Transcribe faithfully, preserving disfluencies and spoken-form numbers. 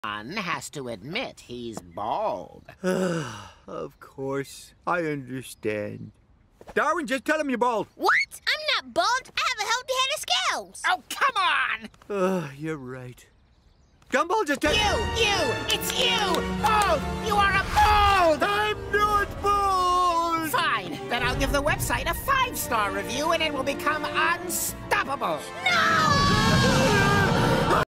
One has to admit he's bald. Of course. I understand. Darwin, just tell him you're bald. What? I'm not bald. I have a healthy head of scales. Oh, come on! Oh, you're right. Gumball, just tell- You! You! It's you! Bald! You are a bald! I'm not bald! Fine. Then I'll give the website a five-star review and it will become unstoppable. No!